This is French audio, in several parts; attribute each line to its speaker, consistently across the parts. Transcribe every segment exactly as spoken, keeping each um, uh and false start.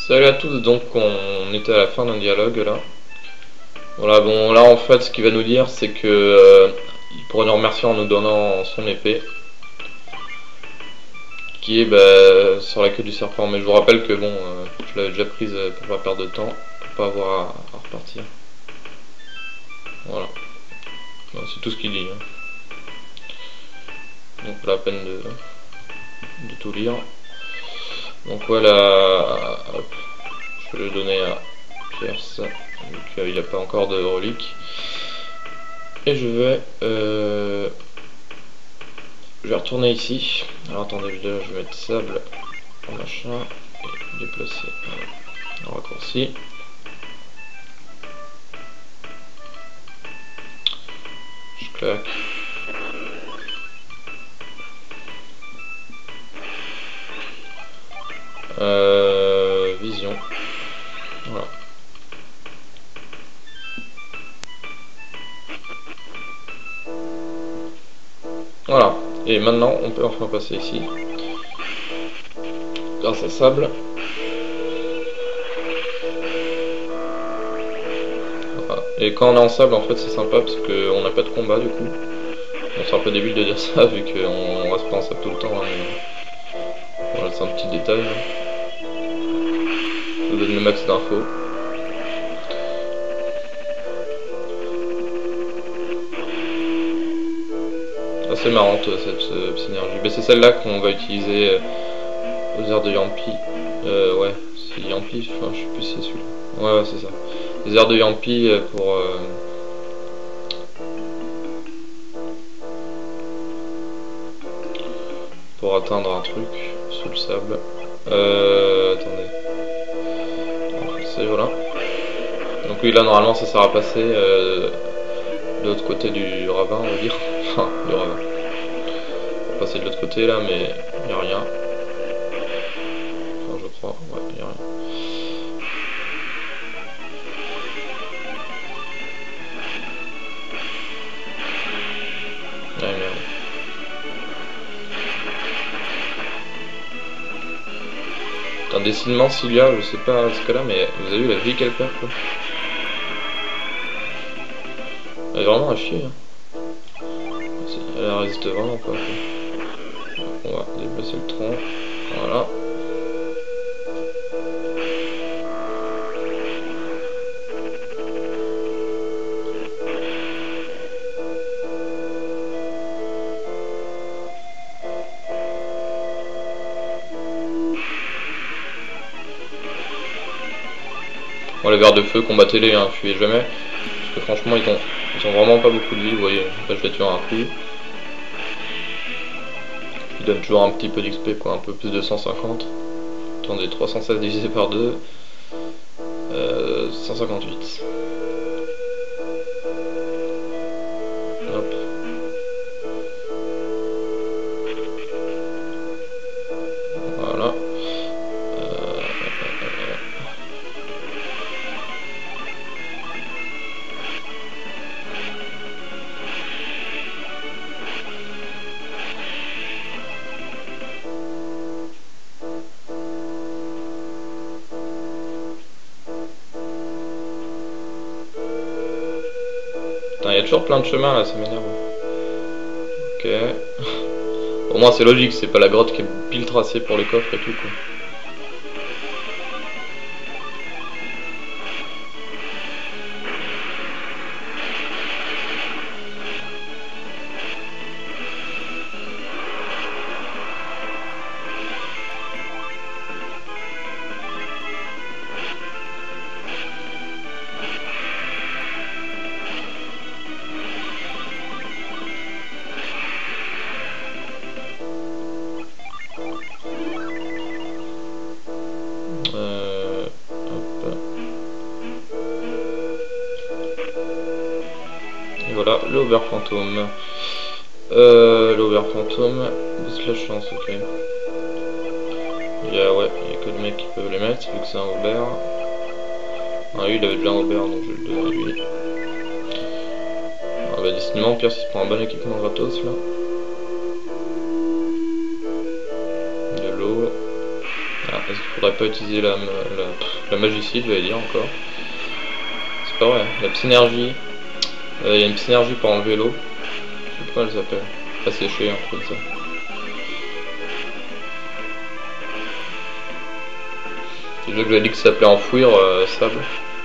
Speaker 1: Salut à tous, donc on était à la fin d'un dialogue là. Voilà, bon là en fait ce qu'il va nous dire c'est que euh, il pourrait nous remercier en nous donnant son épée. Qui est bah, sur la queue du serpent, mais je vous rappelle que bon, euh, je l'avais déjà prise pour pas perdre de temps, pour pas avoir à, à repartir. Voilà, bon, c'est tout ce qu'il dit. Hein. Donc pas la peine de, de tout lire. Donc voilà, hop, je vais le donner à Pierce, vu qu'il n'a pas encore de relique. Et je vais, euh, je vais retourner ici. Alors attendez, je vais mettre sable en machin et déplacer en raccourci. Je claque. Euh, vision. Voilà. Voilà. Et maintenant, on peut enfin passer ici. Grâce à sable. Voilà. Et quand on est en sable, en fait, c'est sympa parce qu'on n'a pas de combat du coup. Bon, c'est un peu débile de dire ça vu qu'on reste pas en sable tout le temps. Hein, mais... Voilà, c'est un petit détail. Hein. Je vous donne le max d'infos. C'est marrant cette euh, synergie. Ben, c'est celle-là qu'on va utiliser euh, aux airs de Yampi. Euh, ouais, c'est Yampi, enfin, je sais plus si c'est celui-là. Ouais, ouais c'est ça. Les airs de Yampi euh, pour euh, pour atteindre un truc sous le sable. Euh, attendez. C'est voilà. Donc oui, là normalement ça sert à passer euh, de l'autre côté du ravin, on va dire. Enfin, du ravin. On va passer de l'autre côté là, mais il n'y a rien. Enfin, je crois, ouais, il n'y a rien. Ouais, merde. Un décilement s'il y a, je sais pas ce cas là, mais vous avez vu la vie qu'elle perd quoi. Elle est vraiment à chier. Hein. Elle résiste vraiment pas. On va déplacer le tronc. Voilà. Bon, les vers de feu, combattez-les, hein, fuyez jamais. Parce que franchement, ils ont, ils ont vraiment pas beaucoup de vie, vous voyez. Là, je les tue un coup. Ils donnent toujours un petit peu d'X P, quoi, un peu plus de cent cinquante. Attendez, trois cent seize divisé par deux. Euh, cent cinquante-huit. Hop. Voilà. Il y a toujours plein de chemins là, ça m'énerve. Ok. Au moins c'est logique, c'est pas la grotte qui est pile tracée pour les coffres et tout quoi. Voilà, le Ober Fantôme. Euh, l'Ober Fantôme, boost la chance, ok. Il y a, ouais, il y a que le mec qui peut les mettre, vu que c'est un Ober. Ah, lui, il avait déjà un Ober, donc je vais le donner à lui. Ah, bah, décidément, Pierre, il se prend un bon équipement gratos là. De l'eau. Ah, est-ce qu'il faudrait pas utiliser la, la, la magicide, je vais dire encore. C'est pas vrai, la psynergie. Il euh, y a une psynergie pour enlever l'eau. Je sais pas comment elle s'appelle. Pas sécher, un truc comme ça. Déjà que j'avais dit que ça s'appelait enfouir, euh, sable.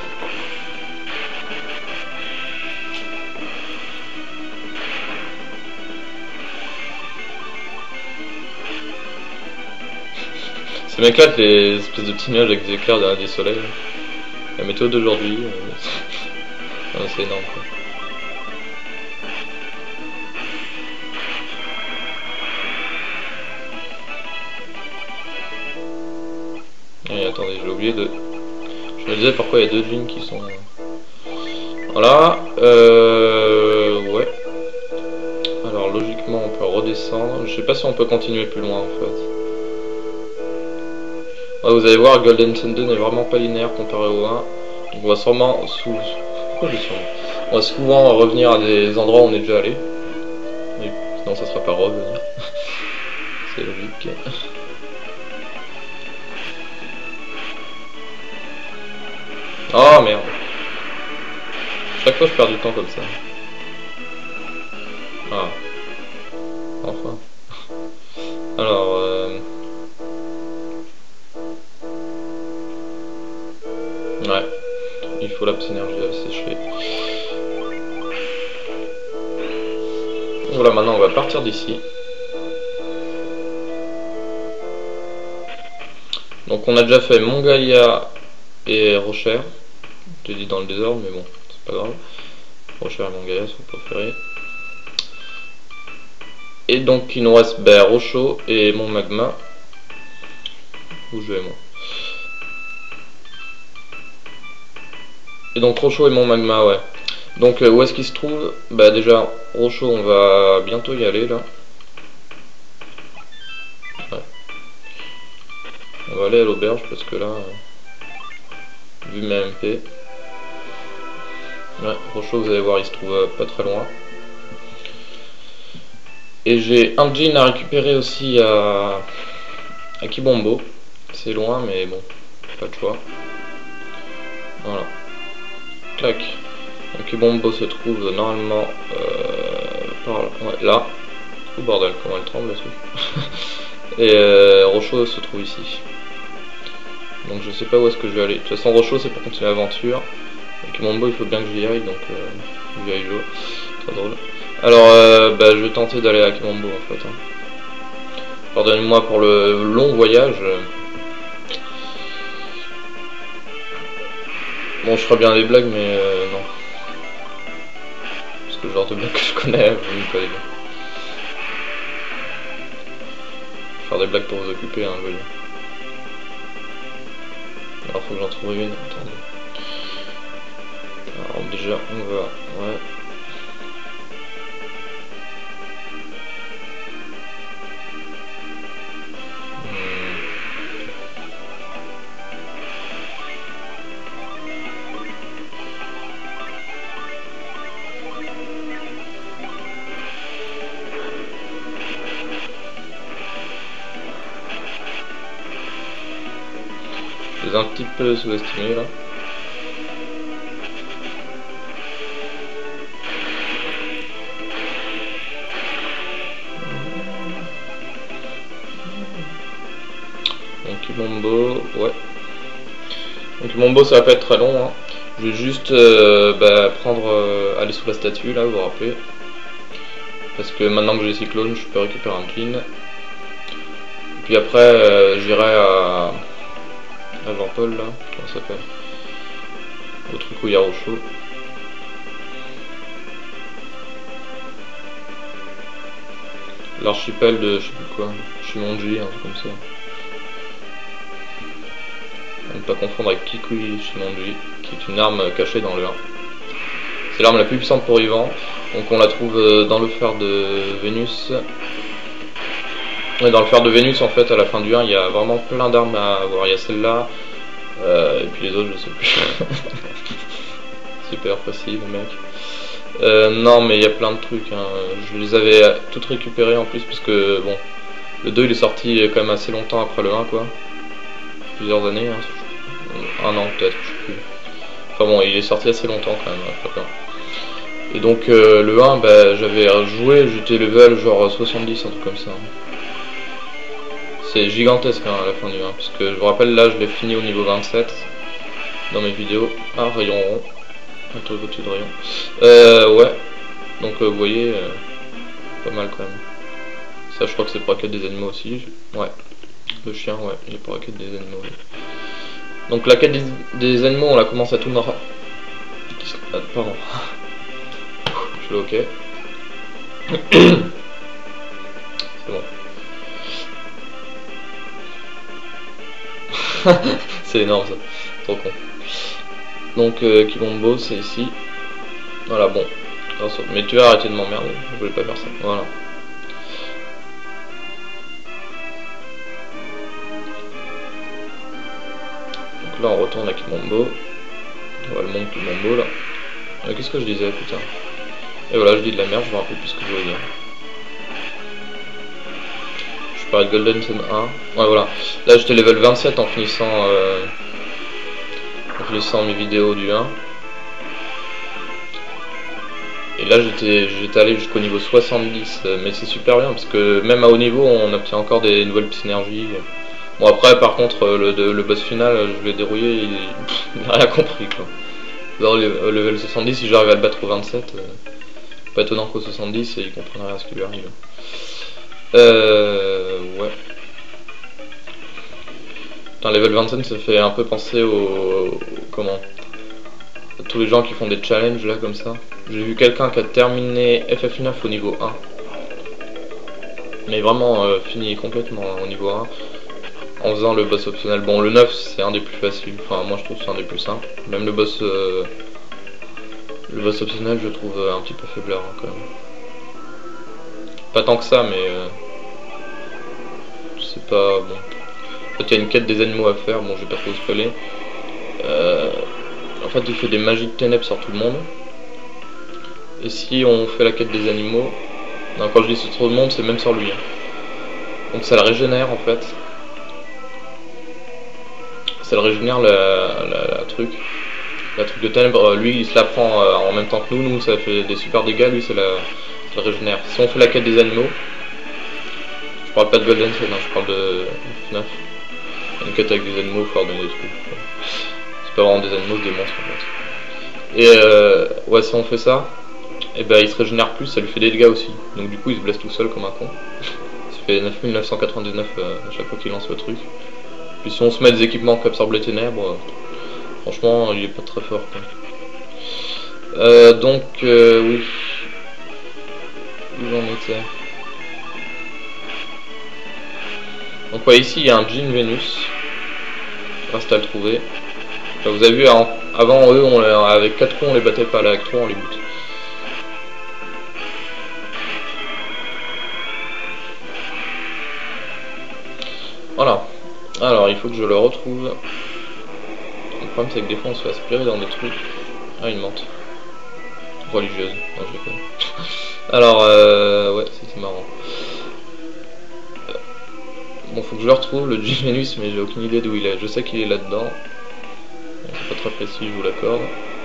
Speaker 1: Ça m'éclate les espèces de petits nuages avec des éclairs derrière des soleils. La météo d'aujourd'hui, euh, c'est énorme quoi. Et attendez, j'ai oublié de... Je me disais pourquoi il y a deux lignes qui sont... Voilà, euh... ouais. Alors logiquement on peut redescendre. Je sais pas si on peut continuer plus loin en fait. Ouais, vous allez voir, Golden Sunday n'est vraiment pas linéaire comparé au un. Donc on va sûrement... Sous... Pourquoi je suis sûrement On va souvent revenir à des endroits où on est déjà allé. Mais sinon ça sera pas revenir. C'est logique. Oh merde. Chaque fois je perds du temps comme ça. Ah. Enfin. Alors... Euh... Ouais. Il faut la synergie à sécher. Voilà, maintenant on va partir d'ici. Donc on a déjà fait Mongaïa et Rocher. Je te dis dans le désordre, mais bon, c'est pas grave. Rocher et Mongaïa sont préférés. Et donc il nous reste ben, Rocho et Mont Magma. Où je vais moi? Et donc Rocho et Mont Magma, ouais. Donc euh, où est-ce qu'il se trouve? Bah déjà, Rocho on va bientôt y aller là. Ouais. On va aller à l'auberge parce que là, euh, vu mes M P. Ouais, Rocho vous allez voir il se trouve euh, pas très loin. Et j'ai un jean à récupérer aussi à, à Kibombo. C'est loin mais bon, pas de choix. Voilà. Clac. Donc Kibombo se trouve normalement euh, par là. Ouais, là. Oh bordel, comment elle tremble là-dessus. Et euh, Rocho se trouve ici. Donc je sais pas où est-ce que je vais aller. De toute façon Rocho c'est pour continuer l'aventure. Et Kibombo il faut bien que j'y aille, donc euh, j'y aille jouer. Très drôle. Alors euh, bah, je vais tenter d'aller à Kibombo en fait. Hein. Pardonnez-moi pour le long voyage. Bon, je ferai bien des blagues, mais euh, non. Parce que le genre de blagues que je connais, vous ne connaissez pas. Faire des blagues pour vous occuper, hein, je veux dire. Alors, faut que j'en trouve une. Attendez. Alors, déjà, on va. Ouais. Je les ai un petit peu sous-estimés là. Donc Kibombo, ouais. Donc Kibombo ça va pas être très long. Hein. Je vais juste euh, bah, prendre, euh, aller sous la statue là, vous vous rappelez. Parce que maintenant que j'ai Cyclone, je peux récupérer un clean. Puis après, euh, j'irai à... à Jean-Paul là, comment ça s'appelle? Au truc où il y a Rocho. L'archipel de je sais plus quoi, Shimonji, un truc comme ça. À ne pas confondre avec Kikui Shimonji, qui est une arme cachée dans le un. C'est l'arme la plus puissante pour Yvan, donc on la trouve dans le fer de Vénus. Et dans le fer de Vénus en fait à la fin du un il y a vraiment plein d'armes à avoir, il y a celle-là, euh, et puis les autres je sais plus. Super précis le mec. Euh, non mais il y a plein de trucs, hein. Je les avais toutes récupérées en plus parce que bon, le deux il est sorti quand même assez longtemps après le un quoi. plusieurs années, hein, un an peut-être, je sais plus. Enfin bon, il est sorti assez longtemps quand même, hein, et donc euh, le un, bah, j'avais joué, j'étais level genre soixante-dix, un truc comme ça. C'est gigantesque hein, à la fin du un, parce que je vous rappelle là je l'ai fini au niveau vingt-sept dans mes vidéos. Ah, rayon rond, un truc au-dessus de rayon. Euh, ouais, donc euh, vous voyez, euh, pas mal quand même. Ça je crois que c'est pour la quête des animaux aussi. Ouais, le chien, ouais, il est pour la quête des animaux. Ouais. Donc la quête des, des animaux, on la commence à tout nord. Ah, pardon. Je suis ok. C'est bon. C'est énorme ça. Trop con. Donc euh, Kibombo, c'est ici. Voilà, bon. Mais tu vas arrêter de m'emmerder. Je voulais pas faire ça. Voilà. Donc là, on retourne à Kibombo. On va le monde Kibombo là. Euh, Qu'est-ce que je disais, putain? Et voilà, je dis de la merde, je me rappelle plus ce que je voulais dire. Je parlais de Golden Sun un. Ouais, voilà. Là, j'étais level vingt-sept en finissant, euh, en finissant mes vidéos du un. Et là, j'étais j'étais allé jusqu'au niveau soixante-dix. Mais c'est super bien, parce que même à haut niveau, on obtient encore des nouvelles synergies. Bon, après, par contre, le, le boss final, je l'ai dérouillé, il, il n'a rien compris, quoi. Alors, le level soixante-dix, si j'arrive à le battre au vingt-sept, euh, pas étonnant qu'au soixante-dix, il comprendrait rien à ce qui lui arrive. Euh... Ouais. Putain, level vingt-sept, ça fait un peu penser au... au comment à tous les gens qui font des challenges, là, comme ça. J'ai vu quelqu'un qui a terminé F F neuf au niveau un. Mais vraiment euh, fini complètement hein, au niveau un. En faisant le boss optionnel. Bon, le neuf, c'est un des plus faciles. Enfin, moi, je trouve que c'est un des plus simples. Même le boss... Euh... Le boss optionnel, je trouve euh, un petit peu faiblard, hein, quand même. Pas tant que ça, mais... Euh... C'est pas... Bon. En fait, il y a une quête des animaux à faire. Bon, je vais pas trop spoiler. Euh... En fait, il fait des magies de ténèbres sur tout le monde. Et si on fait la quête des animaux... Non, quand je dis sur tout le monde, c'est même sur lui. Hein. Donc ça le régénère, en fait. Ça le régénère la, la, la truc. La truc de ténèbres, lui il se la prend euh, en même temps que nous, nous ça fait des super dégâts, lui ça la, la régénère. Si on fait la quête des animaux, je parle pas de Golden Sun, hein, je parle de F neuf. Une quête avec des animaux, il faut leur donner des trucs. C'est pas vraiment des animaux, c'est des monstres en fait. Et euh, ouais, si on fait ça, et ben il se régénère plus, ça lui fait des dégâts aussi. Donc du coup il se blesse tout seul comme un con. Ça fait neuf mille neuf cent quatre-vingt-dix-neuf euh, à chaque fois qu'il lance le truc. Puis si on se met des équipements qui absorbent les ténèbres, euh, franchement il est pas très fort quoi. Euh, donc euh, oui. Où j'en étais? Donc ouais, ici il y a un Djinn Vénus. Reste à le trouver. Là, vous avez vu, avant eux, on, avec quatre coups on les battait pas, là avec trois on les bute. Voilà. Alors il faut que je le retrouve. Le problème c'est que des fois on se fait aspirer dans des trucs. Ah, une menthe. Religieuse. Non, je déconne. Alors euh, ouais, c'était marrant. Bon, faut que je le retrouve, le Djinn Vénus, mais j'ai aucune idée d'où il est. Je sais qu'il est là-dedans. Bon, c'est pas très précis, je vous l'accorde.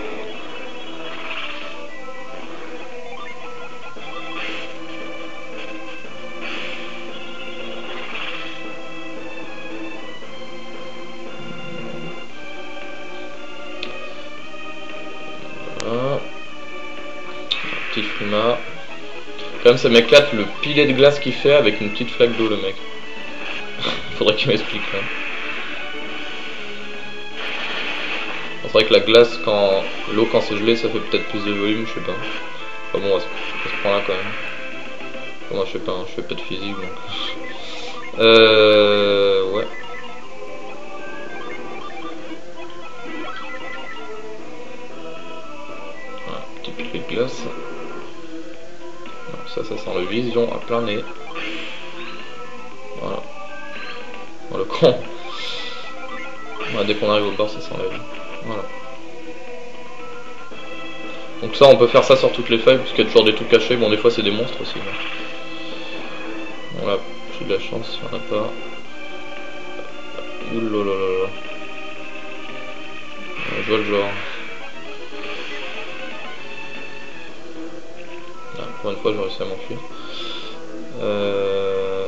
Speaker 1: Voilà. Petit frima. Quand même, ça m'éclate le pilet de glace qu'il fait avec une petite flaque d'eau, le mec. Faudrait qu'il m'explique là. C'est vrai que la glace, quand l'eau quand c'est gelé, ça fait peut-être plus de volume, je sais pas. Enfin bon, à ce, à ce point là quand même. Enfin, moi je sais pas, hein, je fais pas de physique donc. Euh. Ouais. Voilà, petit pilet de glace. Ça, ça sent le vision à plein nez. Voilà. Oh, le con. Ouais, dès qu'on arrive au bord, ça s'enlève. Voilà. Donc ça, on peut faire ça sur toutes les feuilles, parce qu'il y a toujours des trucs cachés. Bon, des fois, c'est des monstres aussi. Bon, là, j'ai de la chance, il n'y en a pas. Oulala. Je vois le genre. Ah, pour une fois j'ai réussi à m'enfuir. Euh...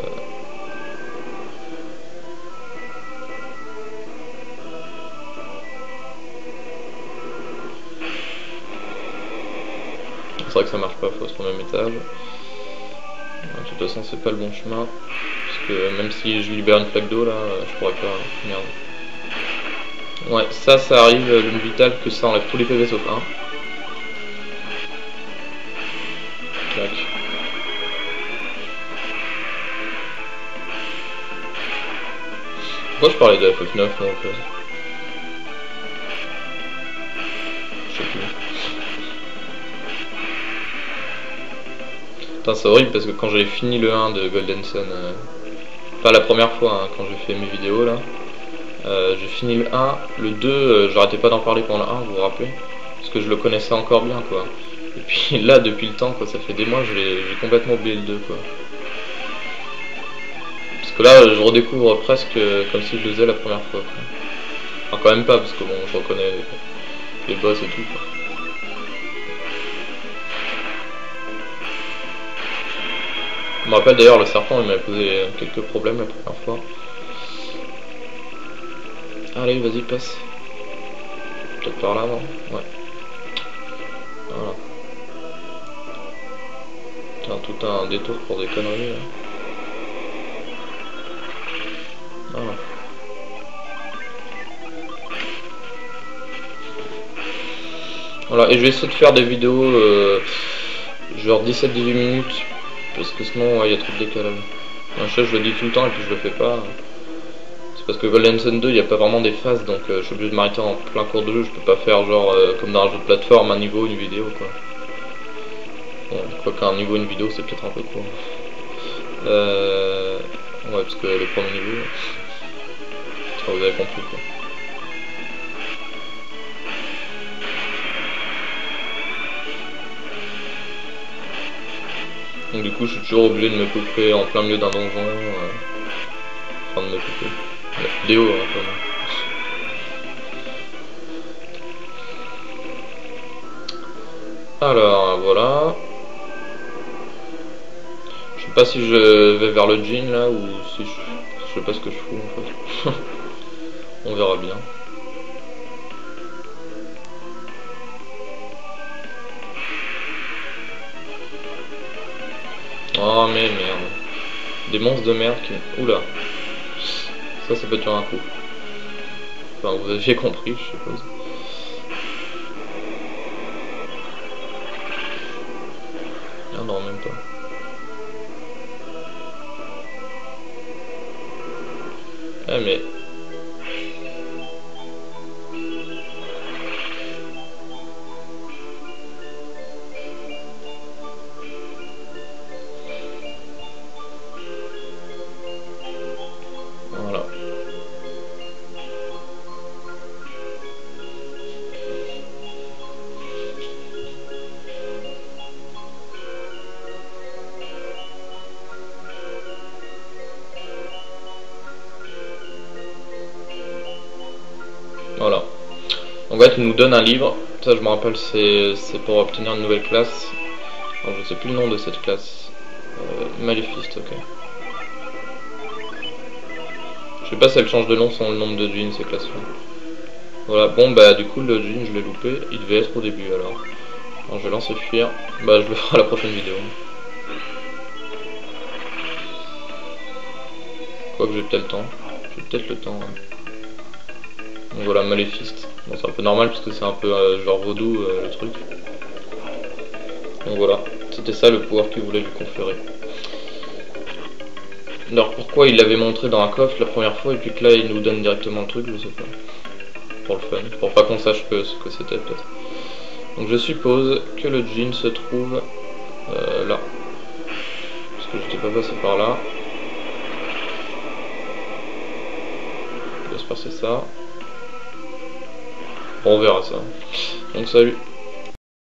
Speaker 1: C'est vrai que ça marche pas, faut sur le même étage. De toute façon c'est pas le bon chemin. Parce que même si je libère une flaque d'eau là, je pourrais pas. Merde. Ouais, ça, ça arrive, le vital, que ça enlève tous les P V sauf un. Clac. Pourquoi je parlais de F F neuf moi en fait? Je sais plus. Putain, c'est horrible parce que quand j'avais fini le un de Golden Sun, euh, pas la première fois, hein, quand j'ai fait mes vidéos là, euh, j'ai fini le un, le deux, euh, j'arrêtais pas d'en parler pendant le un, vous vous rappelez? Parce que je le connaissais encore bien quoi. Et puis là, depuis le temps, quoi, ça fait des mois, j'ai complètement oublié le deux quoi. Parce que là, je redécouvre presque comme si je le faisais la première fois quoi. Enfin, quand même pas, parce que bon, je reconnais les boss et tout quoi. Je me rappelle d'ailleurs, le serpent il m'avait posé quelques problèmes la première fois. Allez, vas-y, passe. Peut-être par là, non? Ouais. Voilà. Putain, tout un détour pour des conneries là. Voilà. Voilà, et je vais essayer de faire des vidéos euh, genre dix-sept à dix-huit minutes. Parce que sinon, il ouais, y a trop de décalage. Un chat, je le dis tout le temps et puis je le fais pas. C'est parce que Golden Sun deux, il n'y a pas vraiment des phases, donc euh, je suis obligé de m'arrêter en plein cours de jeu. Je peux pas faire genre euh, comme dans un jeu de plateforme, un niveau, une vidéo quoi. Bon, je crois qu'un niveau, une vidéo, c'est peut-être un peu court. Euh... Ouais, parce que le premier niveau, enfin, vous avez compris quoi. Donc du coup je suis toujours obligé de me couper en plein milieu d'un donjon, euh, enfin de me couper, la vidéo hein, quand même. Alors voilà, je sais pas si je vais vers le jean là ou si je, je sais pas ce que je fous en fait. On verra bien. Oh mais merde. Des monstres de merde qui... Oula. Ça, ça peut tuer un coup. Enfin, vous aviez compris, je suppose. Ah non, même pas. Ah mais... Voilà. Voilà. En fait, il nous donne un livre. Ça, je me rappelle, c'est pour obtenir une nouvelle classe. Alors, je sais plus le nom de cette classe. Euh, Maléfiste, ok. Je sais pas si elle change de nom selon le nombre de jeans ces classes là. Voilà, bon bah du coup le jean je l'ai loupé, il devait être au début alors. Alors je lance fuir, bah je le ferai à la prochaine vidéo. Quoique j'ai peut-être le temps, j'ai peut-être le temps. Hein. Donc voilà, Maléfiste. Bon c'est un peu normal parce que c'est un peu euh, genre vaudou euh, le truc. Donc voilà, c'était ça le pouvoir qu'il voulait lui conférer. Alors pourquoi il l'avait montré dans un coffre la première fois et puis que là il nous donne directement le truc, je sais pas. Pour le fun, pour pas qu'on sache que, ce que c'était peut-être. Donc je suppose que le jean se trouve euh, là. Parce que j'étais pas passé par là. J'espère que c'est ça. Bon, on verra ça. Donc salut.